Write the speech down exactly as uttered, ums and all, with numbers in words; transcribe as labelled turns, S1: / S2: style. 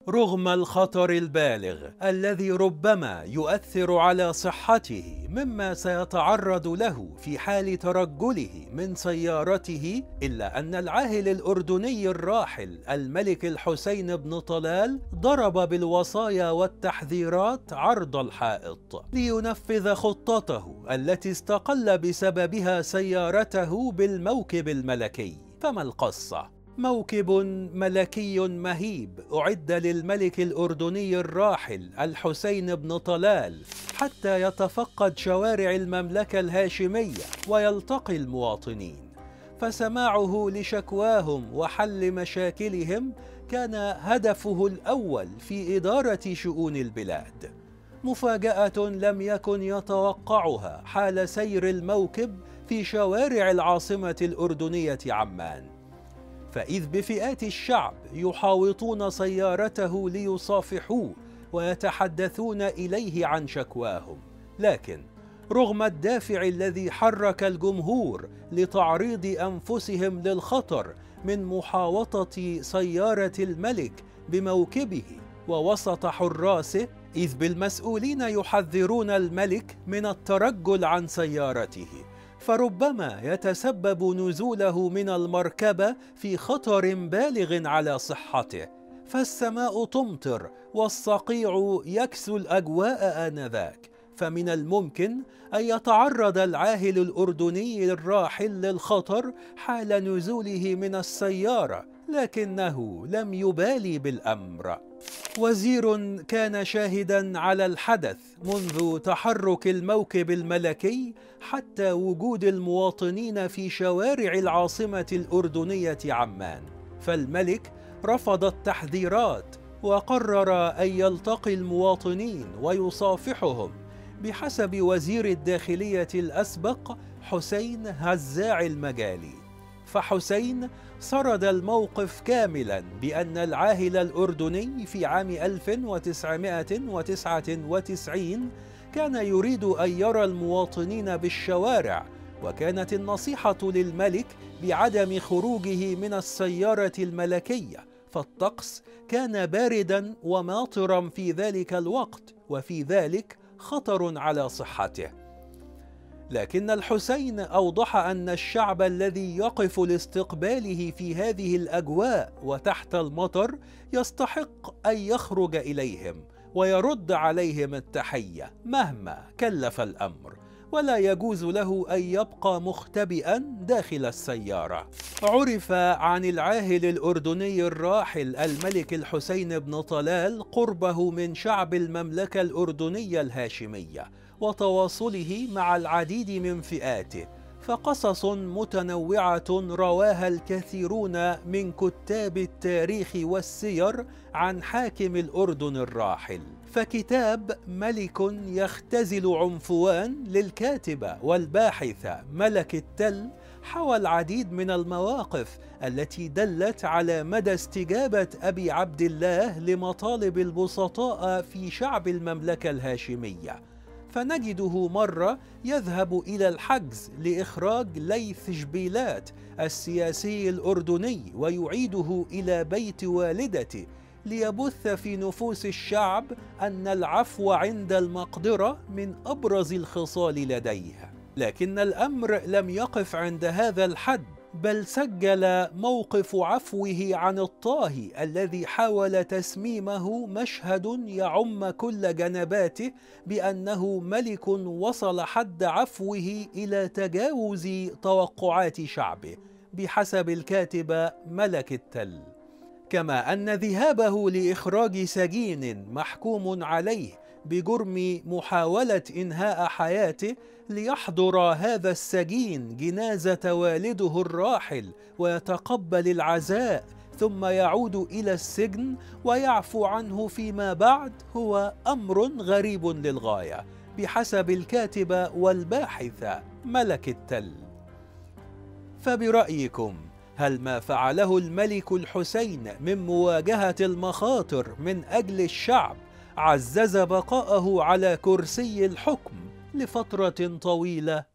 S1: رغم الخطر البالغ الذي ربما يؤثر على صحته مما سيتعرض له في حال ترجله من سيارته، إلا أن العاهل الأردني الراحل الملك الحسين بن طلال ضرب بالوصايا والتحذيرات عرض الحائط لينفذ خطته التي استقل بسببها سيارته بالموكب الملكي. فما القصة؟ موكب ملكي مهيب أعد للملك الأردني الراحل الحسين بن طلال حتى يتفقد شوارع المملكة الهاشمية ويلتقي المواطنين، فسماعه لشكواهم وحل مشاكلهم كان هدفه الأول في إدارة شؤون البلاد. مفاجأة لم يكن يتوقعها حال سير الموكب في شوارع العاصمة الأردنية عمان، فإذ بفئات الشعب يحاوطون سيارته ليصافحوه ويتحدثون إليه عن شكواهم. لكن رغم الدافع الذي حرك الجمهور لتعريض أنفسهم للخطر من محاوطة سيارة الملك بموكبه ووسط حراسه، إذ بالمسؤولين يحذرون الملك من الترجل عن سيارته، فربما يتسبب نزوله من المركبة في خطر بالغ على صحته، فالسماء تمطر والصقيع يكسو الأجواء آنذاك، فمن الممكن أن يتعرض العاهل الأردني الراحل للخطر حال نزوله من السيارة، لكنه لم يبالي بالأمر. وزير كان شاهدا على الحدث منذ تحرك الموكب الملكي حتى وجود المواطنين في شوارع العاصمة الأردنية عمان، فالملك رفض التحذيرات وقرر أن يلتقي المواطنين ويصافحهم بحسب وزير الداخلية الأسبق حسين هزاع المجالي. فحسين سرد الموقف كاملا بأن العاهل الأردني في عام ألف وتسعمائة وتسعة وتسعين كان يريد أن يرى المواطنين بالشوارع، وكانت النصيحة للملك بعدم خروجه من السيارة الملكية، فالطقس كان باردا وماطرا في ذلك الوقت، وفي ذلك خطر على صحته. لكن الحسين أوضح أن الشعب الذي يقف لاستقباله في هذه الأجواء وتحت المطر يستحق أن يخرج إليهم ويرد عليهم التحية مهما كلف الأمر، ولا يجوز له أن يبقى مختبئا داخل السيارة. عرف عن العاهل الأردني الراحل الملك الحسين بن طلال قربه من شعب المملكة الأردنية الهاشمية وتواصله مع العديد من فئاته، فقصص متنوعة رواها الكثيرون من كتاب التاريخ والسير عن حاكم الأردن الراحل. فكتاب ملك يختزل عنفوان للكاتبة والباحثة ملك التل حوى العديد من المواقف التي دلت على مدى استجابة أبي عبد الله لمطالب البسطاء في شعب المملكة الهاشمية، فنجده مرة يذهب إلى الحجز لإخراج ليث جبيلات السياسي الأردني ويعيده إلى بيت والدته ليبث في نفوس الشعب أن العفو عند المقدرة من أبرز الخصال لديه. لكن الأمر لم يقف عند هذا الحد، بل سجل موقف عفوه عن الطاهي الذي حاول تسميمه مشهد يعم كل جنباته بأنه ملك وصل حد عفوه إلى تجاوز توقعات شعبه بحسب الكاتبة ملك التل. كما أن ذهابه لإخراج سجين محكوم عليه بجرم محاولة إنهاء حياته ليحضر هذا السجين جنازة والده الراحل ويتقبل العزاء ثم يعود إلى السجن ويعفو عنه فيما بعد هو أمر غريب للغاية بحسب الكاتبة والباحثة ملك التل. فبرأيكم، هل ما فعله الملك الحسين من مواجهة المخاطر من أجل الشعب عزز بقاءه على كرسي الحكم لفترة طويلة؟